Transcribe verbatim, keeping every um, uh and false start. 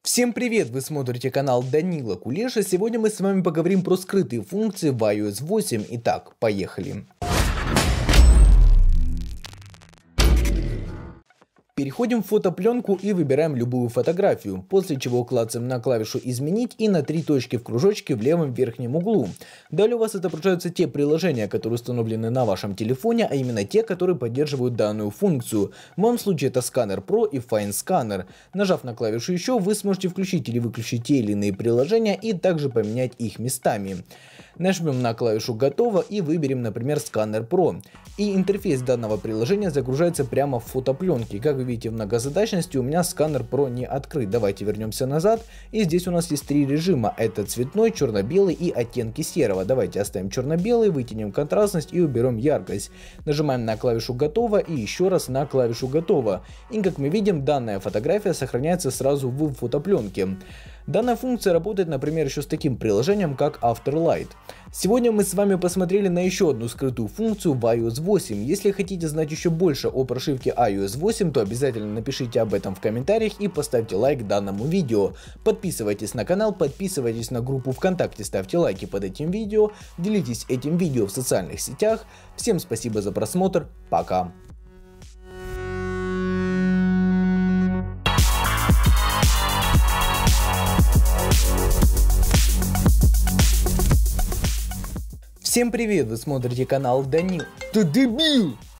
Всем привет! Вы смотрите канал Данила Кулеша. Сегодня мы с вами поговорим про скрытые функции в ай о эс восемь. Итак, поехали. Переходим в фотопленку и выбираем любую фотографию, после чего клацаем на клавишу «Изменить» и на три точки в кружочке в левом верхнем углу. Далее у вас отображаются те приложения, которые установлены на вашем телефоне, а именно те, которые поддерживают данную функцию. В моем случае это Scanner Pro и Fine Scanner. Нажав на клавишу «Еще», вы сможете включить или выключить те или иные приложения и также поменять их местами. Нажмем на клавишу «Готово» и выберем, например, Scanner Pro. И интерфейс данного приложения загружается прямо в фотопленке. Как вы видите, в многозадачности у меня Scanner Pro не открыт. Давайте вернемся назад. И здесь у нас есть три режима. Это цветной, черно-белый и оттенки серого. Давайте оставим черно-белый, вытянем контрастность и уберем яркость. Нажимаем на клавишу «Готово» и еще раз на клавишу «Готово». И как мы видим, данная фотография сохраняется сразу в фотопленке. Данная функция работает, например, еще с таким приложением, как Afterlight. Сегодня мы с вами посмотрели на еще одну скрытую функцию в ай о эс восемь. Если хотите знать еще больше о прошивке ай о эс восемь, то обязательно напишите об этом в комментариях и поставьте лайк данному видео. Подписывайтесь на канал, подписывайтесь на группу ВКонтакте, ставьте лайки под этим видео, делитесь этим видео в социальных сетях. Всем спасибо за просмотр, пока! Всем привет! Вы смотрите канал Данил. Ты дебил!